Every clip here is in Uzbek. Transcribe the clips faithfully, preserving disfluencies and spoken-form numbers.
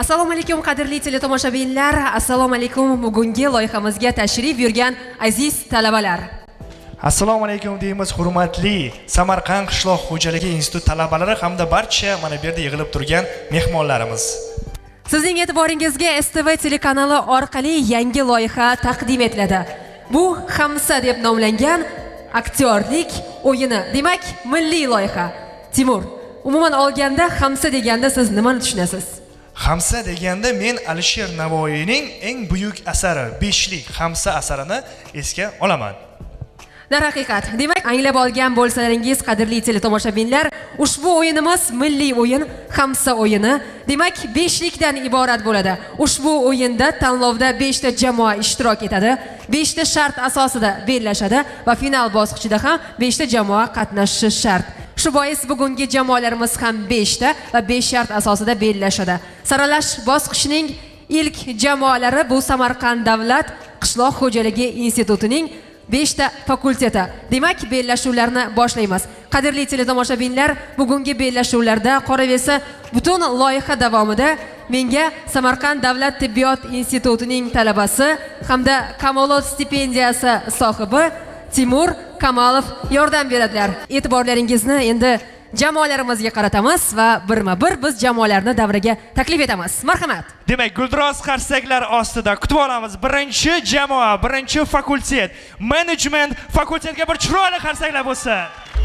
Assalomu alaykum qadrli teletomoshabinlar, assalomu alaykum bugungi loyihamizga tashrif buyurgan aziz talabalar. Assalomu alaykum deymiz hurmatli Samarqand qishloq xo'jaligi instituti talabalari hamda barcha mana bu yerda yig'ilib turgan mehmonlarimiz. Sizning e'tiboringizga S T V telekanali orqali yangi loyiha taqdim etiladi. Bu Xamsa deb nomlangan aktyorlik o'yini, demak milliy loyiha. Timur, umuman olganda Xamsa deganda siz nimani tushunasiz? Xamsa deganda men Alisher Navoiyning eng buyuk asari, Beshlik Xamsa asarini esga olaman. Darhaqiqat, demak anglab olgan bo'lsalaringiz qadrli teletomoshabinlar, ushbu o'yinimiz milliy o'yin, Xamsa o'yini. Demak, beshlikdan iborat bo'ladi. Ushbu o'yinda tanlovda besh ta jamoa ishtirok etadi. besh ta shart asosida bellashadi va final bosqichida ham besh ta jamoa qatnashishi shart. Shu bois bugungi jamoalarimiz ham besh ta va besh shart asosida bellashadi. Saralash bosqichining ilk jamoalari bu Samarqand davlat qishloq xo'jaligi institutining besh ta fakulteti. Demak, bellashuvlarni boshlaymiz. Qadrli teletomoshabinlar, bugungi bellashuvlarda qolaversa, butun loyiha davomida menga Samarqand davlat tibbiyot institutining talabasi hamda Kamolot stipendiyasi sohibi Timur Kamalov yordam beradilar. E'tiborlaringizni endi jamoalarimizga qaratamiz va birma-bir biz jamoalarni davraga taklif etamiz. Marhamat. Demak, guldiroz qarsaklar ostida kutib olamiz. Birinchi jamoa, birinchi fakultet, management fakultetiga bir chiroyli qarsaklar bo'lsa.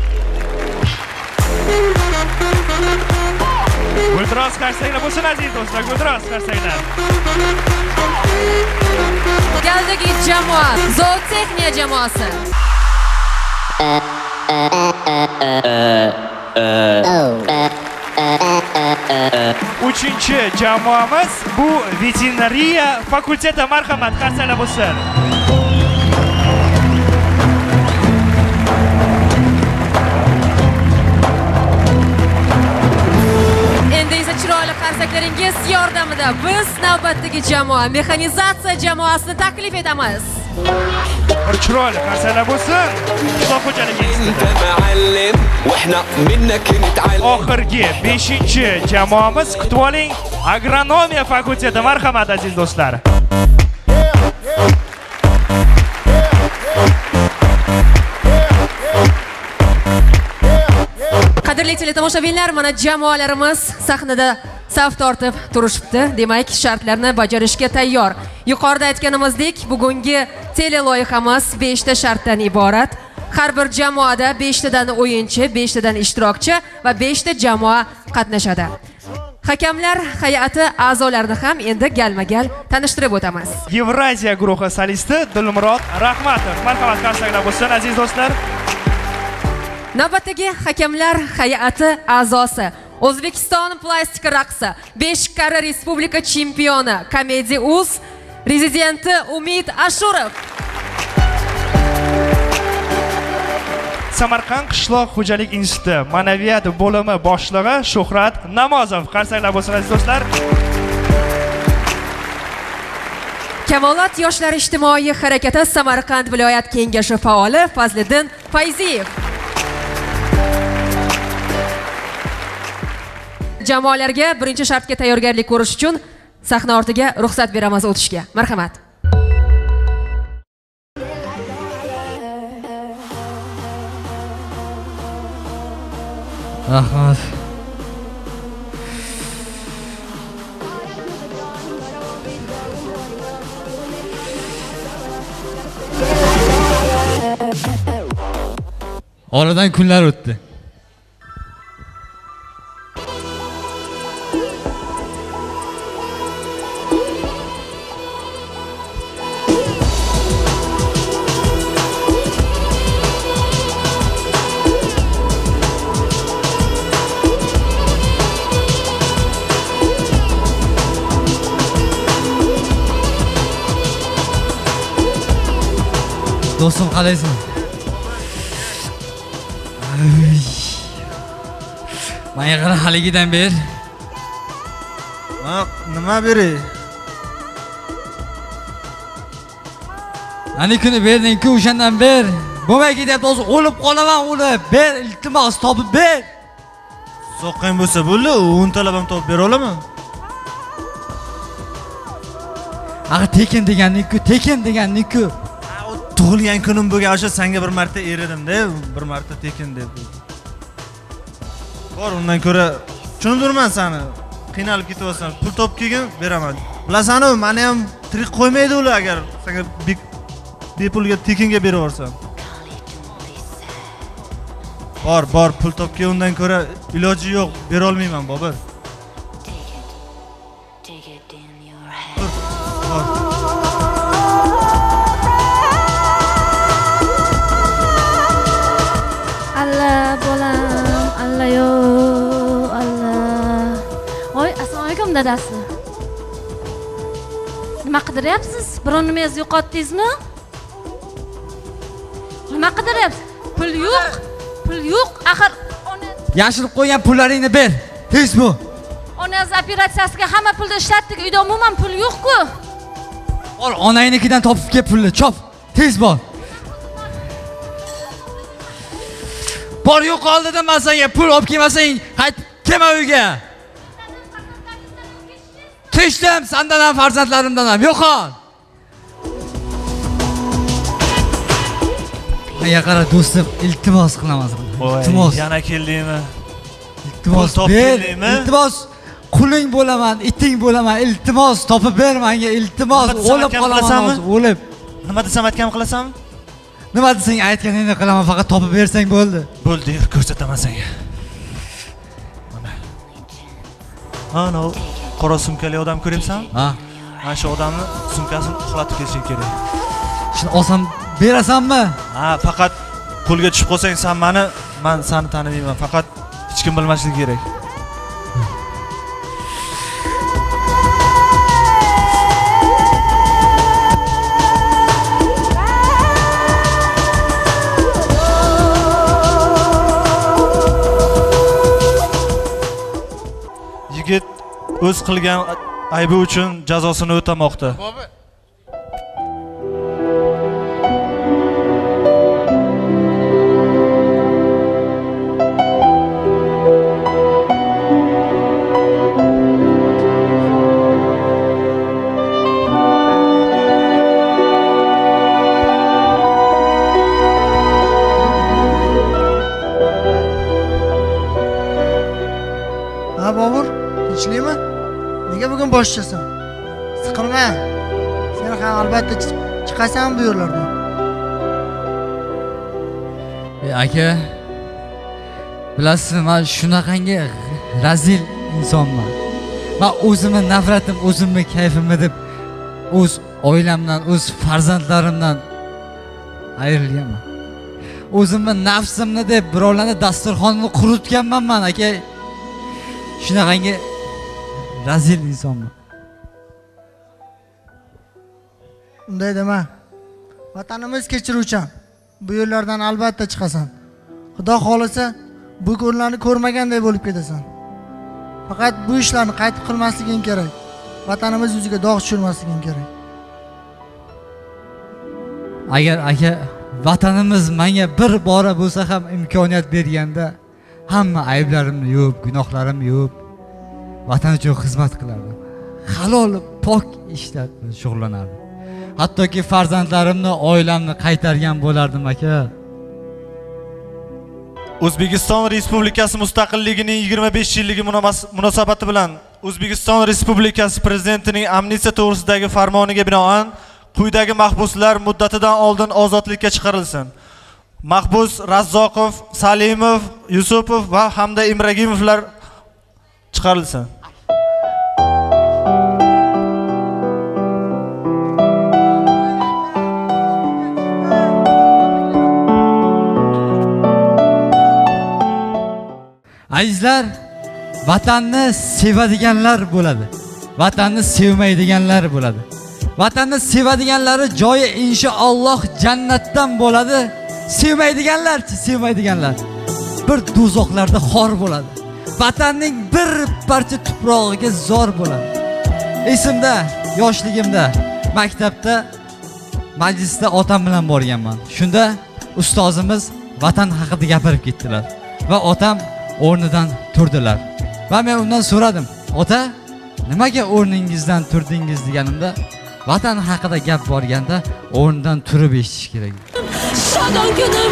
Guldiroz qarsaklar bo'lsin aziz do'stlar, guldiroz qarsaklar. Galdagi jamoa, zootexniya jamoasi. Uchinchi jamoamiz bu veterinariya fakulteti. Marhamat, qarsaklar bo'lsin. Endi esa chiroyli qarsaklaringiz yordamida biz navbatdagi jamoa, mexanizatsiya jamoasini taklif etamiz. Bir chiroyli qarsaklar bo'lsin. Qishloq xo'jaligi oxirgi beshinchi jamoamiz kutib oling, agronomiya fakulteti. Marhamat aziz do'stlar. Qadrli teletomoshabinlar, mana jamoalarimiz sahnada saf tortib turishibdi. Demak, shartlarni bajarishga tayyor. Yuqorida aytganimizdek, bugungi tele loyihamiz besh ta shartdan iborat. Har bir jamoada besh tadan o'yinchi, besh tadan ishtirokchi va besh ta jamoa qatnashadi. Hakamlar hay'ati a'zolarini ham endi galma-gal tanishtirib o'tamiz. Yevraziya guruhi solisti Dilmurod Rahmatov. Marhamat, qarsaklar bo'lsin aziz do'stlar. Navbatdagi hakamlar hay'ati a'zosi, O'zbekiston plastika raqsi, besh karra respublika chempioni, Comedy uz rezidenti Umid Ashurov. Samarqand qishloq xo'jalik instituti ma'naviyat bo'limi boshlig'i Shuhrat Namozov. Qarsaklar bo'lsin aziz do'stlar. Kamolot yoshlar ijtimoiy harakati Samarqand viloyat kengashi faoli Fazliddin Fayziyev. Jamoalarga birinchi shartga tayyorgarlik ko'rish uchun sahna ortiga ruxsat beramiz o'tishga. Marhamat. Rahmat. Oradan kunlar o'tdi. Do'stim, qalaysan? Menga qara, haligidan ber. Ha, nima beray? Ani kuni berding-ku, o'shandan ber. Bo'lmay ketyapti, hozir o'lib qolaman, o'lib. Ber, iltimos, topib ber. Soqqang bo'lsa bo'ldi, o'n talab ham topib bera olaman. Aga tekin deganning-ku, tekin deganning-ku. Tug'ilgan kunim bo'lgan o'sha senga bir marta eridim-da, bir marta tekin deb. Bor, undan ko'ra tushundirman seni. Qiynalib ketyapsan. Pul topib kelgin, beraman. Bilasan-ku, meni ham tirik qo'ymaydi ular agar senga bepulga tekinga berib yuborsam. Bor, bor, pul topga undan ko'ra iloji yo'q, bera olmayman, Bobur. Bor. Allah bolam, Allah yo, Allah. Oy, assalomu alaykum dadasi. Nima qidiryapsiz? Biron nimangizni yo'qotdingizmi? Nima qidiryapsiz? Pul yo'q. Pul yo'q. Axir ona Yashirib qo'ygan pullaringni ber. Tez bu. onangiz operatsiyasiga hamma pulni ishlatdik. Uyda umuman pul yo'q-ku. Ol, onangnikidan topib kel pulni, chop. Tez bor. Bor yo'q oldi deman senga, pul olib kelmasang, qayt kelma uyga. Tishdim sendan ham farzandlarimdan ham, yo'qol. Menga qara do'stim, iltimos qilaman. Iltimos. Yana keldingmi? Iltimos Pul topib ber. keldingmi? Iltimos. Quling bo'laman, iting bo'laman. Iltimos topib ber menga, iltimos. O'lib qolaman, o'lib. Nima desam aytgan qilasanmi? Nima desang aytganingni qilaman, faqat topib bersang bo'ldi. Bo'ldi, ko'rsataman senga. Mana. Ana, qora sumkali odam ko'ryapsanmi? Ha. Mana shu odamni sumkasini uxlatib kelishing kerak. Shuni olsam berasanmi? Ha, faqat qo'lga tushib qolsang sen meni, men seni tanimayman. Faqat hech kim bilmasligi kerak. Yigit o'z qilgan aybi uchun jazosini o'tamoqda. Ha Bobur, tinchlikmi? Nega bugun boshchasan? Siqilma. Sen ham albatta chiqasan bu yo'llardan. E aka, bilasizmi, men shunaqangi razil insonman. Men o'zimni nafratim, o'zimni kayfimni deb o'z oilamdan, o'z farzandlarimdan ayrilganman. O'zimni nafsimni deb birovlarni dasturxonini quritganman men aka. Shunaqangi razil insonman. Unday dema. Vatanimiz kechiruvchan. Bu yo'llardan albatta chiqasan. Xudo xolisa bu kunlarni ko'rmaganday bo'lib ketasan. Faqat bu ishlarni qaytib qilmasliging kerak. Vatanimiz yuziga dog' tushirmasliging kerak. Agar aka vatanimiz menga bir bora bo'lsa ham imkoniyat berganda, hamma ayblarimni yuvib, gunohlarimni yuvib, vatan uchun xizmat qilardim. Halol, pok ishlar bilan shug'ullanardim. Hattoki farzandlarimni, oilamni qaytargan bo'lardim aka. O'zbekiston Respublikasi mustaqilligining yigirma besh yilligi munosabati bilan O'zbekiston Respublikasi Prezidentining amnistiya to'g'risidagi farmoniga binoan quyidagi mahbuslar muddatidan oldin ozodlikka chiqarilsin. Mahbus Razzoqov, Salimov, Yusupov va hamda Imragimovlar chiqarilsin. Azizlar, vatanni sevadiganlar bo'ladi. Vatanni sevmaydiganlar bo'ladi. Vatanni sevadiganlari joyi inshaalloh jannatdan bo'ladi. Sevmaydiganlar-chi, sevmaydiganlar bir do'zaxlarda xor bo'ladi. Vatanning bir parcha tuprog'iga zor bo'ladi. Esimda, yoshligimda maktabda majlisda otam bilan borganman. Shunda ustozimiz vatan haqida gapirib ketdilar va otam o'rnidan turdilar. Va men undan so'radim, "Ota, nimaga o'rningizdan turdingiz?" deganimda, vatan haqida gap borganda o'rnidan turib eshitish kerak. Shodon kunim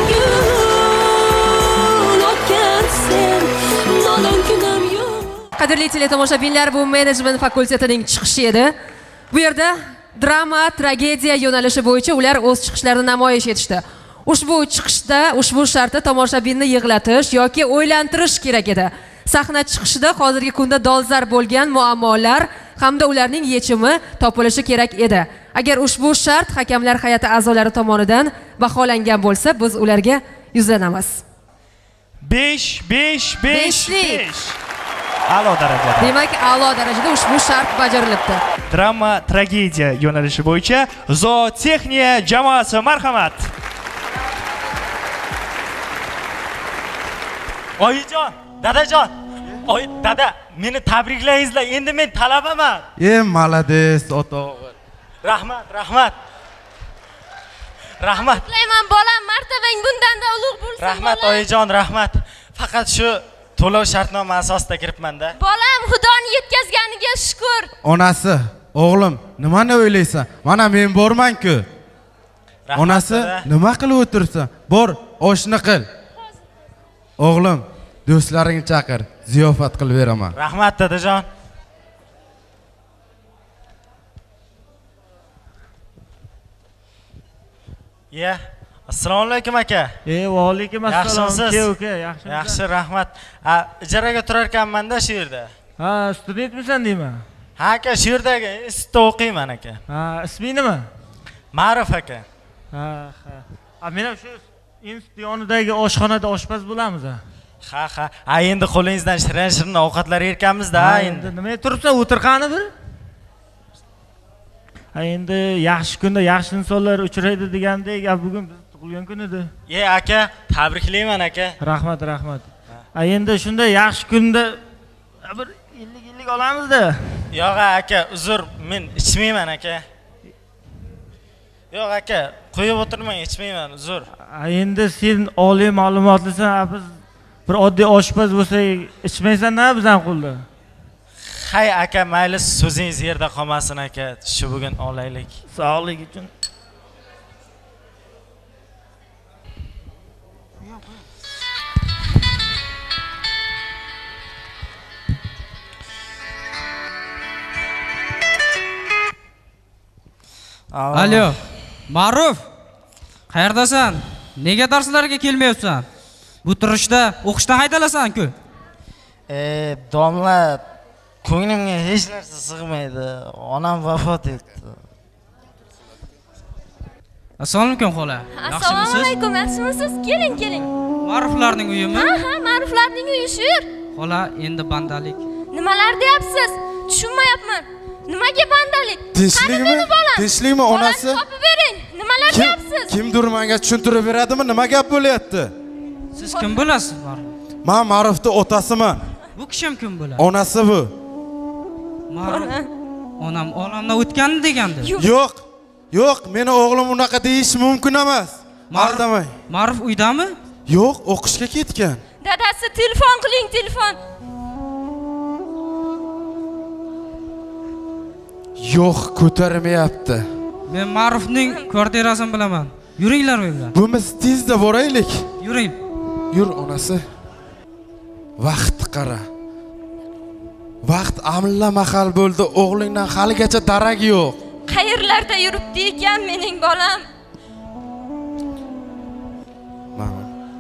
gul o'tgan sen, nodon kunim yo'q. Qadrli teletomoshabinlar, bu menejment fakultetining chiqishi edi. Bu yerda drama, tragediya yo'nalishi bo'yicha ular o'z chiqishlarini namoyish etishdi. Ushbu chiqishda ushbu shartda tomoshabinni yig'latish yoki o'ylantirish kerak edi. Sahna chiqishida hozirgi kunda dolzarb bo'lgan muammolar hamda ularning yechimi topilishi kerak edi. Agar ushbu shart hakamlar hay'ati a'zolari tomonidan baholangan bo'lsa, biz ularga yuzlanamiz. besh besh besh besh. A'lo darajada. Demak, a'lo darajada ushbu shart bajarilibdi. Drama, tragediya yo'nalishi bo'yicha zootexniya jamoasi, marhamat. Oyijon, dadajon. Oy, dada, meni tabriklayingizlar. Endi men talabaman. Ey, malades, ota-o'g'il. Rahmat, rahmat. Rahmat. Tilayman bolam, martabang bundan-da ulug' bo'lsin. Rahmat oyijon, rahmat. Faqat shu to'lov shartnoma asosida kiribman-da. Bolam, Xudoni yetkazganiga shukr. Onasi, o'g'lim, nimani o'ylaysan? Mana men borman-ku. Onasi, nima qilib o'tirsan? Bor, oshni qil. O'g'lim, do'stlaringni chaqir, ziyofat qilib beraman. Rahmat dadajon. Ya, assalomu alaykum aka. Ey, va alaykum assalom. Yaxshimisiz? Uka, yaxshimisiz? Yaxshi, rahmat. Ha, ijaraga turar ekanman-da shu yerda. Ha, studentmisan deyman. Ha aka, shu yerdagi institutda o'qiyman aka. Ha, isming nima? Ma'ruf aka. Ha, ha. A, men ham shu institut yonidagi oshxonada oshpaz bo'lamiz. Ha, ha. Ha, endi qo'lingizdan shirin-shirin ovqatlar yerkanmiz-da, endi. Nimaga turibsan? O'tir qani bir. Ha, endi yaxshi kunda yaxshi insonlar uchraydi degandek, bugun biz tug'ilgan kun edi. Ey aka, tabriklayman aka. Rahmat, rahmat. Ha, endi shunday yaxshi kunda bir ellik ellik olamiz-da. Yo'q aka, uzr, men ichmayman aka. Yo'q aka, qo'yib o'tirmang, ichmayman, uzr. Ha, endi sen oliy ma'lumotlisan, biz bir oddiy oshpaz bo'lsak, ichmaysan-da bizdan qo'lda. Hay aka, mayli so'zingiz yerda qolmasin aka. Shu bugun olaylik. Sog'lik uchun. Alo, Ma'ruf. Qayerdasan? Nega darslarga kelmayapsan? Bu turishda o'qishdan haydalasan-ku. Eh, domla, ko'nglimga hech narsa sig'maydi. Onam vafot etdi. Assalomu alaykum xola. Assalomu alaykum, yaxshimisiz? Keling, keling. Ma'ruflarning uyimi? Ha, ha, Ma'ruflarning uyi shu yer. Xola, endi bandalik. Nimalar deyapsiz? Tushunmayapman. Nimaga bandalik? Tinchlikmi? Tinchlikmi onasi? Topib bering. Nimalar deyapsiz? Kimdir menga tushuntirib beradimi? Nima gap bo'lyapti? Siz kim bo'lasiz, Ma'ruf? Men Ma'rufning otasiman. Bu kishim kim bo'ladi? Onasi bu. Ma'ruf. Onam olamdan o'tgandi degandi. Yo'q. Yo'q, meni o'g'lim unaqa deyish mumkin emas. Mardamay. Ma'ruf uydami? Yo'q, o'qishga ketgan. Dadasi, telefon qiling, telefon. Yo'q, ko'tarmayapti. Men Ma'rufning kvartirasini bilaman. Yuringlar u bilan. Biz tezda boraylik. Yuring. Yur onasi. Vaqt qara. Vaqt amilla mahal bo'ldi, o'g'lingdan haligacha darak yo'q. Qayerlarda yuribdi ekan mening bolam? Mana.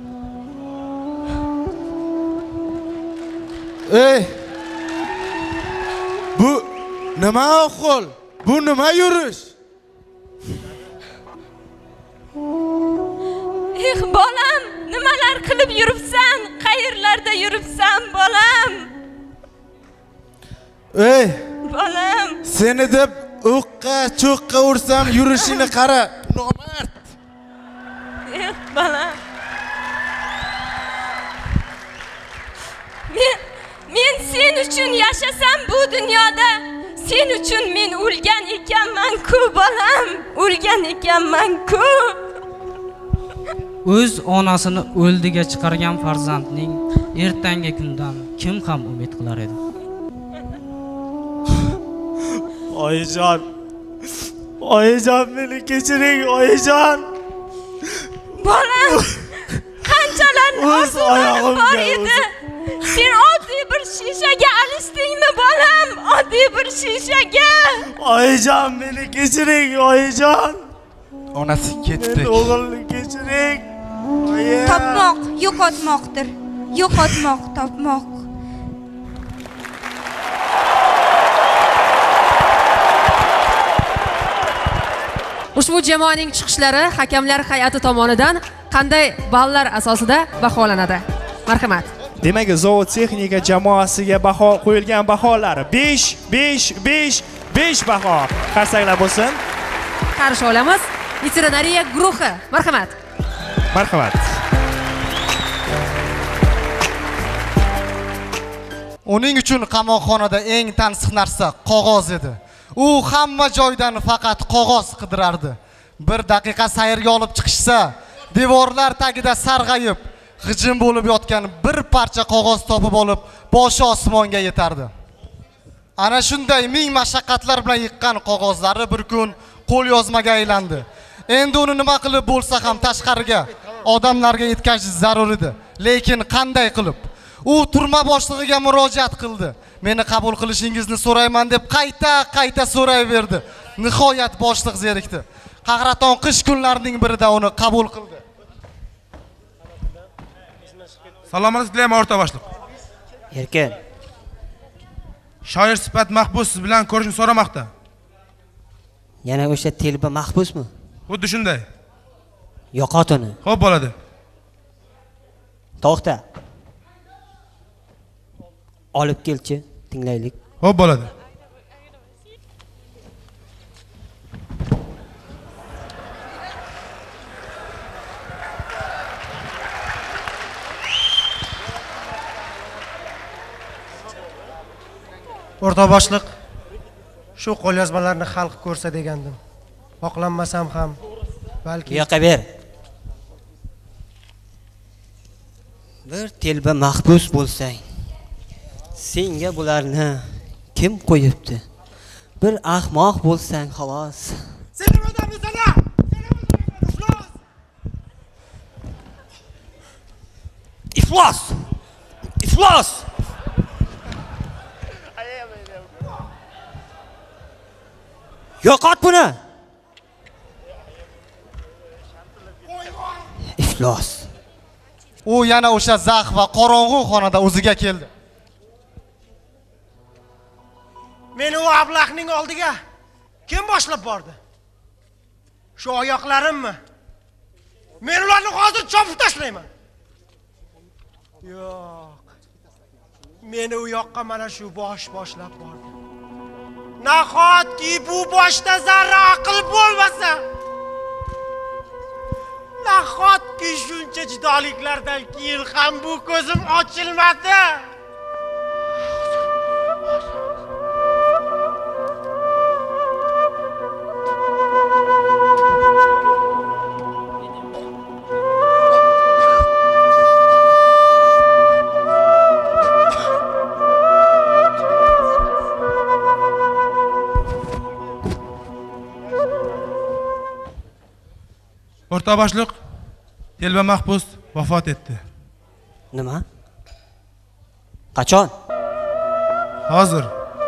Ey! Bu nima ahvol? Bu nima yurish? Eh, bolam, nimalar qilib yuribsan? Qayerlarda yuribsan, bolam? Ey! Bolam. Seni deb o'qqa, cho'qqa ursam yurishini qara. Nomard. Eh, bolam. Men men sen uchun yashasam bu dunyoda, sen uchun men o'lgan ekanman-ku, bolam. O'lgan ekanman-ku. O'z onasini o'ldiga chiqargan farzandning ertangi kundan kim ham umid qilar edi? Oyijon, Oyijon, meni kechiring, oyijon. Bolam, qanchalar orzularim bor edi. Sen oddiy bir shishaga alishdingmi, bolam? Oddiy bir shishaga. Oyijon, meni kechiring, oyijon. Onasi ketdi. Meni o'g'ilni kechiring. Topmoq yo'qotmoqdir. Yo'qotmoq, topmoq. Ushbu jamoaning chiqishlari hakamlar hay'ati tomonidan qanday ballar asosida baholanadi? Marhamat. Demak, zavod texnika jamoasiga baho qo'yilgan baholari besh, besh, besh, besh baho. Qarsaklar bo'lsin. Qarshi olamiz. Veterinariya guruhi. Marhamat. Marhamat. Uning uchun qamoqxonada eng tansiq narsa qog'oz edi. U hamma joydan faqat qog'oz qidirardi. Bir daqiqa sayrga olib chiqishsa, devorlar tagida sarg'ayib, g'ijim bo'lib yotgan bir parcha qog'oz topib olib, boshi osmonga yetardi. Ana shunday ming mashaqqatlar bilan yiqqan qog'ozlari bir kun qo'lyozmaga aylandi. Endi uni nima qilib bo'lsa ham tashqariga odamlarga yetkazish zarur edi. Lekin qanday qilib? U turma boshlig'iga murojaat qildi. Meni qabul qilishingizni so'rayman deb qayta-qayta so'rayverdi. Nihoyat boshliq zerikdi. Qahraton qish kunlarining birida uni qabul qildi. Salomat tilayman, o'rta boshliq. Erkin. Shoir sifat mahbus siz bilan ko'rishni so'ramoqda. Yana o'sha telba mahbusmi? Xuddi shunday. Yo'qot uni. Xo'p bo'ladi. To'xta. Olib kelchi, tinglaylik. Xo'p bo'ladi. O'rta boshliq, shu qo'lyozmalarni xalq ko'rsa degandim. Oqlanmasam ham, balki yo'qa ber. Bir telba mahbus bo'lsang, senga bularni kim qo'yibdi? Bir ahmoq bo'lsang xolos. Seni odamni sana. Iflos! Iflos! Yo'qot buni. Iflos. U yana o'sha zax va qorong'u xonada o'ziga keldi. Meni u ablahning oldiga kim boshlab bordi? Shu oyoqlarimmi? Men ularni hozir chopib tashlayman. Yo'q. Meni u yoqqa mana shu bosh boshlab bordi. Nahotki bu boshda zarra aql bo'lmasa? Nahotki shuncha jidoliklardan keyin ham bu ko'zim ochilmadi? O'rta boshliq, telba mahbus vafot etdi. Nima? Qachon? Hozir.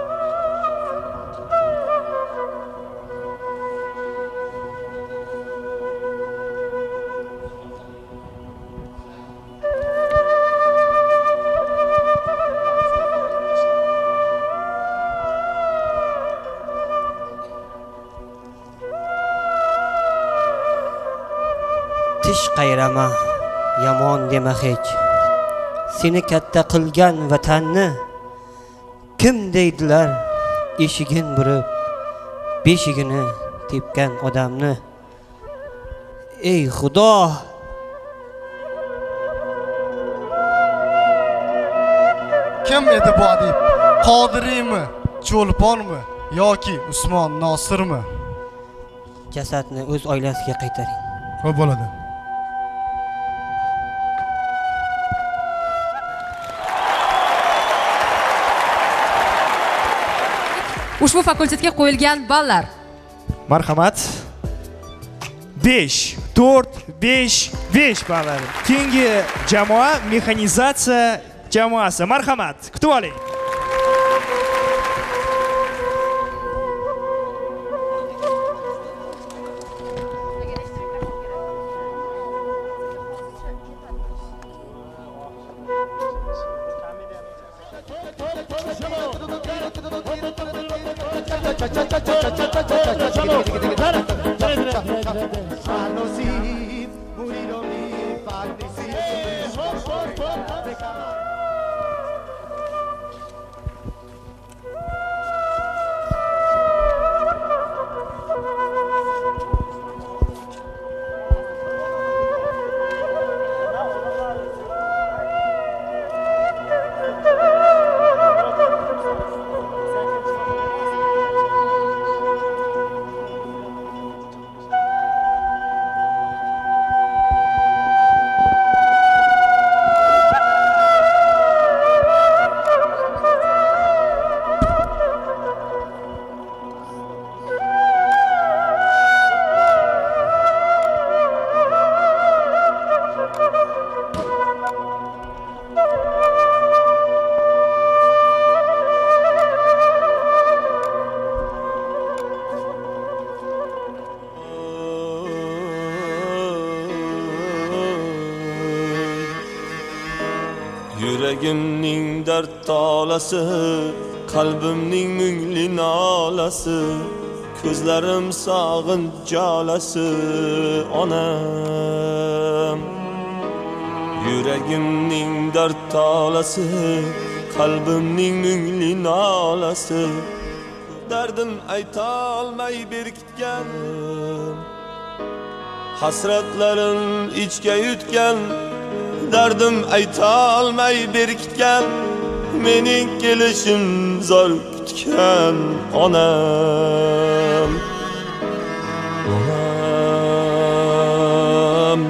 Tish qayrama, yomon dema hech. Seni katta qilgan vatanni kim deydilar? Eshigin burib, beshigini tepgan odamni. Ey Xudo! Kim edi bu adib? Qodiriymi, Cho'lponmi yoki Usmon Nosirmi? Jasadni o'z oilasiga qaytaring. Xo'p bo'ladi. Ushbu fakultetga qo'yilgan ballar. Marhamat. besh, to'rt, besh, besh ball. Keyingi jamoa mexanizatsiya jamoasi. Marhamat, kutib oling. Yüreğimning dard tolasi, qalbimning mungli nolasi, ko'zlarim sog'inch jalasi, onam. Yüreğimning dard tolasi, qalbimning mungli nolasi, dardim aytolmay berkitgan, hasratlarim ichga yutgan, dardim aytolmay berkitgan, mening kelishim zor kutgan onam. Onam,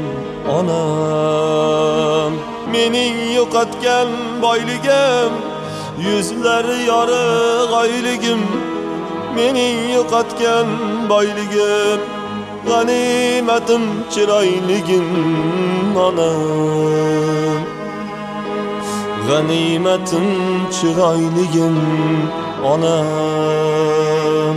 onam, mening yo'qotgan boyligim, yuzlari yorug' oyligim, mening yo'qotgan boyligim, g'animatim chiroyligim onam. G'animatim chiroyligim onam.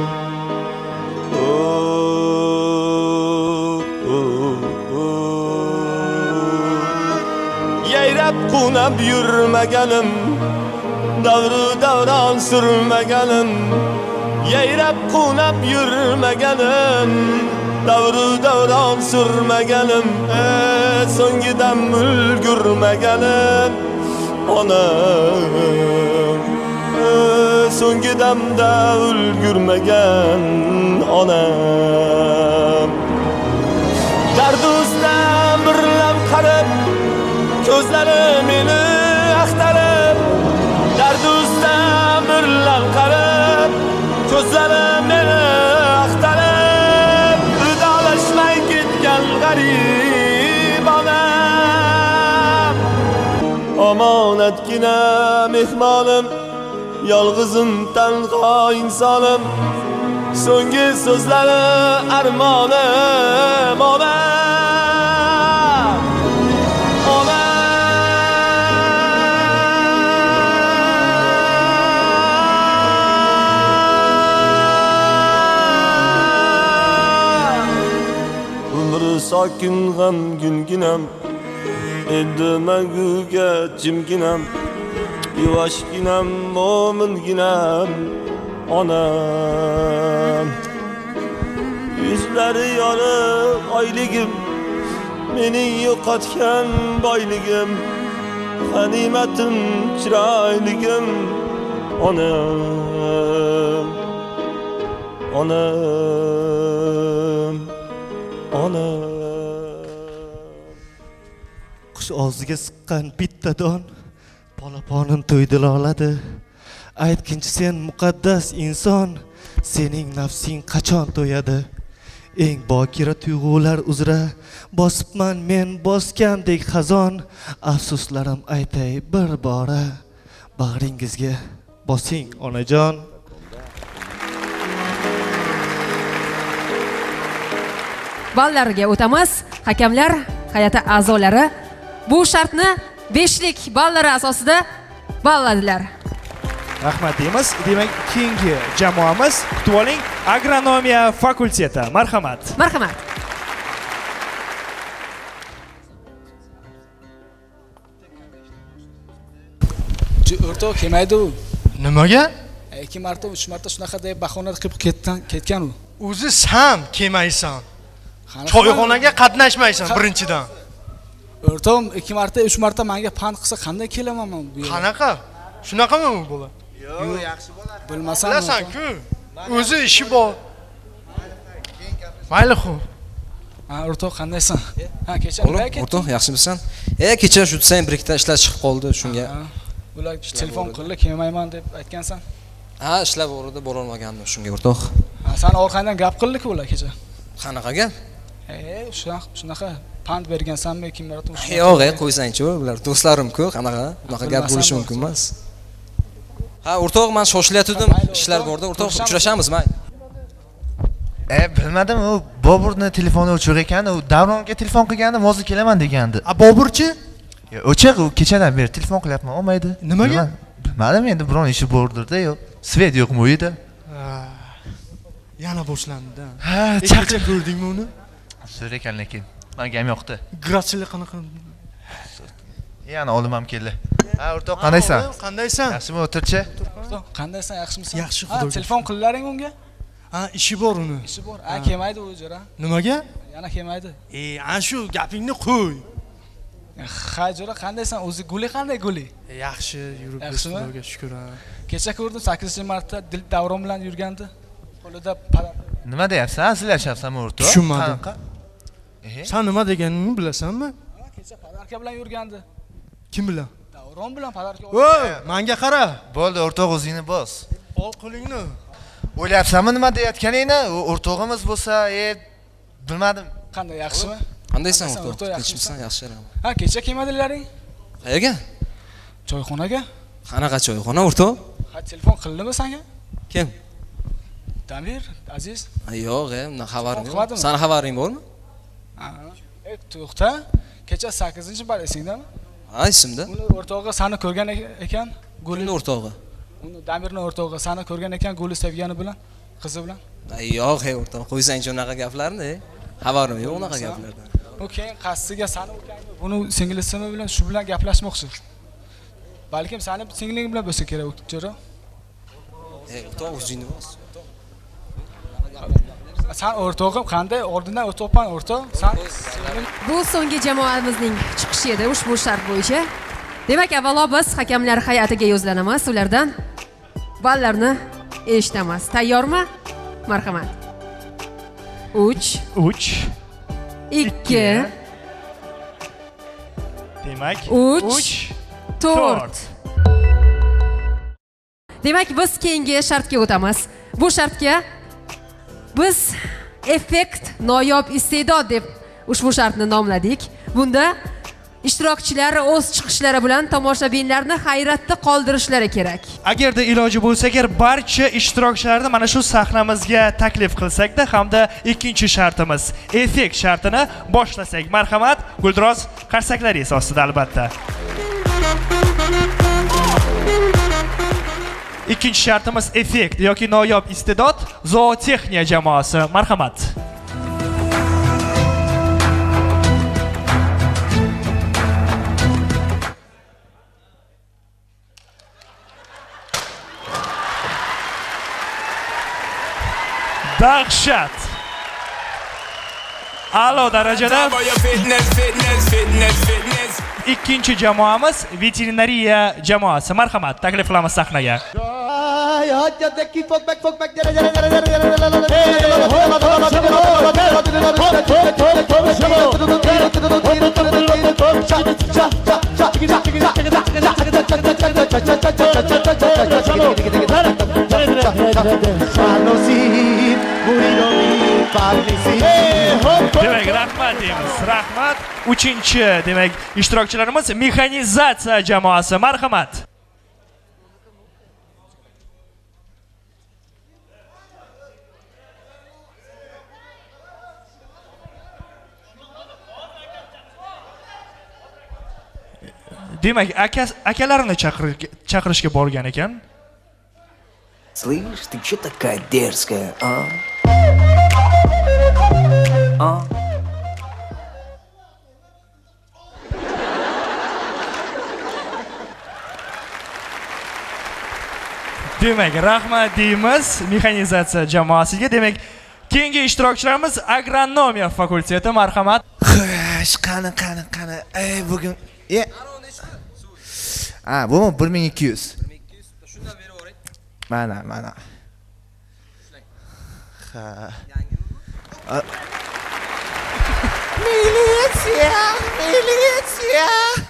Yayrab qunab yurmaganim, davru davron surmaganim, yayrab qunab yurmaganim, davru davron surmaganim, so'ngidan ulgurmaganim onam. So'ngidan da ulgurmagan onam. Dardusdan birlam qarab, ko'zlari meni axtarib, dardusdan birlam qarab, ko'zlari meni axtarib, vidolashmay ketgan g'arib onam. Omonatgina mehmonim, yolg'izim tanho insonim, so'nggi so'zlari armonim onam. Sokin g'am gunginam, indamaguga jimginam, yuvashginam, mo'minginam onam. Yuzlari yorug' oyligim, mening yo'qotgan boyligim, g'animatim chiroyligim onam. Onam, onam. Qush og'ziga siqqan bitta don polaponim to'ydila oladi. Aytginchi sen muqaddas inson, sening nafsing qachon to'yadi? Eng bokira tuyg'ular uzra bosibman men bosgandek xazon, afsuslarim aytay bir bora, bag'ringizga bosing onajon. ballariga o'tamiz. Hakamlar hay'ati a'zolari bu shartni beshlik ballari asosida balladilar. Rahmat deymiz. Demak, keyingi jamoamiz kutib oling, agronomiya fakulteti. Marhamat. Marhamat. O'rtoq kelmaydi u. Nimaga? ikki marta, uch marta shunaqa deb bahona qilib ketgan, ketgan u. O'zi ham kelmaysan. Choyxonaga qatnashmaysan birinchidan. O'rtoq ikki marta, uch marta menga pand qilsa qanday kelaman men bu yerga? Qanaqa? Shunaqami u bola? Yo'q, yaxshi bo'ladi. Bilmasam. Bilasan-ku. O'zi ishi bor. Mayli xo'p. Ha, o'rtoq qandaysan? Ha, kecha nima ketding? O'rtoq, yaxshimisan? E, kecha shu desang bir ikkita ishlar chiqib qoldi shunga. Ular telefon qildi, kelmayman deb aytgansan. Ha, ishlab o'rida bo'la olmagandim shunga o'rtoq. Ha, sen orqangdan gap qildi-ku ular kecha. Qanaqa gap? E, shunaqa, shunaqa pand bergansanmi ikki marta? Yo'q, e, qo'ysang-chi, ular do'stlarim-ku, qanaqa? Bunaqa gap bo'lishi mumkin emas. Ha, o'rtoq, men shoshilayotgandim, ishlar borda, o'rtoq, uchrashamiz, mayli. E, bilmadim, u Boburni telefoni o'chiq ekan, u Davronga telefon qilganda, hozir kelaman degandi. A, Boburchi? O'chiq, u kechadan beri telefon qilyapman, olmaydi. Nimaga? Bilmadim, endi biron ishi bordir-da, yo'q. Svet yo'qmi u yerda? Yana boshlandi-da. Ha, chaqcha ko'rdingmi uni? So'ra ekan lekin. Menga ham yoqdi. Gratchilik qanaqa? Yana olim ham keldi. Ha, o'rtoq, qandaysan? Qandaysan? Yaxshimi, o'tirchi? O'rtoq, qandaysan, yaxshimisan? Yaxshi, Ha, xudoga. telefon qillaring unga? Ha, ishi bor uni. Ishi bor. Ha, kelmaydi u jara. Nimaga? Yana kelmaydi. E, ana shu gapingni qo'y. Ha, jara qandaysan? O'zi guli qanday guli? Yaxshi, yuribmiz, xudoga shukr. Kecha ko'rdim sakkizinchi marta dil Davron bilan yurgandi. Qo'lida palar. Nima deyapsan? Sizlashyapsanmi, o'rtoq? Tushunmadim. Sen nima deganingni bilasanmi? Ha, kecha padarka bilan yurgandi. Kim bilan? Davron bilan padarka. Voy, menga qara. Bo'ldi, o'rtoq, o'zingni bos. Ol qo'lingni. O'ylayapsanmi nima deyotganingni? U o'rtog'imiz bo'lsa, e, bilmadim. Qanday, yaxshimi? Qandaysan, o'rtoq? Tinchmisan, yaxshi. Ha, kecha kelmadilaring? Qayerga? Choyxonaga. Qanaqa choyxona, o'rtoq? Ha, telefon qildimi senga? Kim? Damir, Aziz. Yo'q, e, undan xabarim yo'q. Seni xabaring bormi? Ha. E, to'xta. Kecha sakkizinchi bar esingdami? Ha, esimda. Uni o'rtog'i seni ko'rgan ekan, Gulni o'rtog'i. Uni Damirning o'rtog'i seni ko'rgan ekan, Gulni sevgani bilan, qizi bilan. Yo'q, he, o'rtoq, qo'ysang-chi unaqa gaplarni. Xabarim yo'q unaqa gaplardan. U keyin qassiga seni ukangni, buni singlisimi bilan shu bilan gaplashmoqchi. Balkim seni singling bilan bo'lsa kerak o'tira. E, o'rtoq, o'zingni bos. Sen o'rtog'im qanday oldindan o'tibman o'rtoq? Sen Bu so'nggi jamoamizning chiqishi edi ushbu shart bo'yicha. Demak, avvalo biz hakamlar hay'atiga yuzlanamiz, ulardan ballarni eshitamiz. Tayyormi? Marhamat. uch uch ikki Demak, uch to'rt. Demak, biz keyingi shartga o'tamiz. Bu shartga biz effekt noyob iste'dod deb ushbu shartni nomladik. Bunda ishtirokchilar o'z chiqishlari bilan tomoshabinlarni hayratda qoldirishlari kerak. Agarda iloji bo'lsa agar barcha ishtirokchilarni mana shu sahnamizga taklif qilsak-da hamda ikkinchi shartimiz effekt shartini boshlasak. Marhamat, Guldiroz qarsaklaringiz ostida albatta. Ikkinchi shartimiz effekt yoki noyob iste'dod zootexniya jamoasi. Marhamat. Dahshat. A'lo darajada. Ikkinchi jamoamiz veterinariya jamoasi. Marhamat, taklif qilamiz sahnaga. Demak, rahmat deymiz. Rahmat. Uchinchi, demak, ishtirokchilarimiz mexanizatsiya jamoasi. Marhamat. demak aka akalarini chaqirishga borgan ekan. Слышь, ты что такая дерзкая, а? А? Demak, rahmat deymiz mexanizatsiya jamoasiga. Demak, keyingi ishtirokchilarimiz agronomiya fakulteti, marhamat. Xo'sh, qani, qani, qani. Ey, bugun e Ha, bu bir ming ikki yuz. Shundan berib yuboring. Mana, mana. Ha. Militsiya, militsiya.